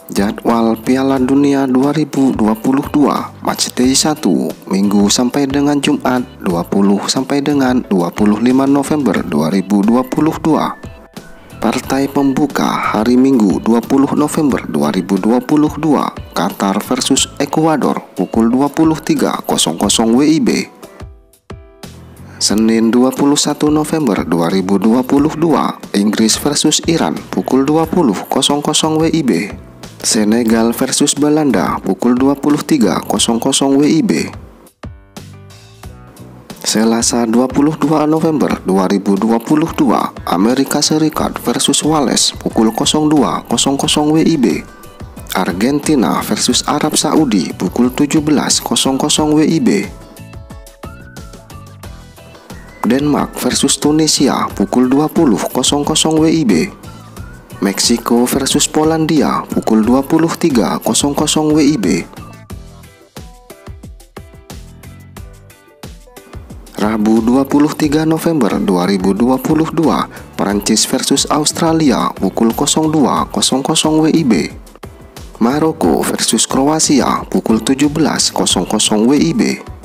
Jadwal Piala Dunia 2022 Matchday 1 Minggu sampai dengan Jumat 20 sampai dengan 25 November 2022. Partai pembuka hari Minggu 20 November 2022 Qatar versus Ekuador pukul 23.00 WIB. Senin 21 November 2022 Inggris versus Iran pukul 20.00 WIB. Senegal versus Belanda pukul 23.00 WIB. Selasa 22 November 2022 Amerika Serikat versus Wales pukul 02.00 WIB. Argentina versus Arab Saudi pukul 17.00 WIB. Denmark versus Tunisia pukul 20.00 WIB. Meksiko versus Polandia pukul 23.00 WIB. Rabu 23 November 2022 Prancis versus Australia pukul 02.00 WIB. Maroko versus Kroasia pukul 17.00 WIB.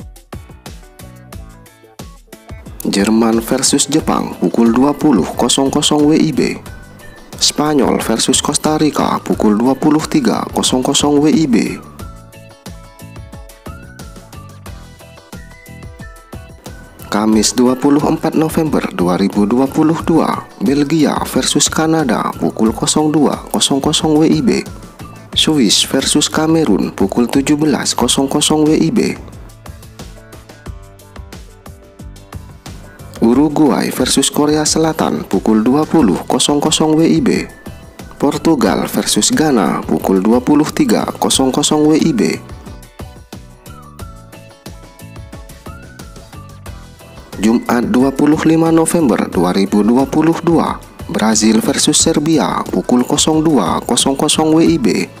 Jerman versus Jepang pukul 20.00 WIB. Spanyol versus Costa Rica pukul 23.00 WIB. Kamis 24 November 2022 Belgia versus Kanada pukul 02.00 WIB. Swiss versus Kamerun pukul 17.00 WIB. Uruguay versus Korea Selatan pukul 20.00 WIB. Portugal versus Ghana pukul 23.00 WIB. Jumat 25 November 2022 Brazil versus Serbia pukul 02.00 WIB.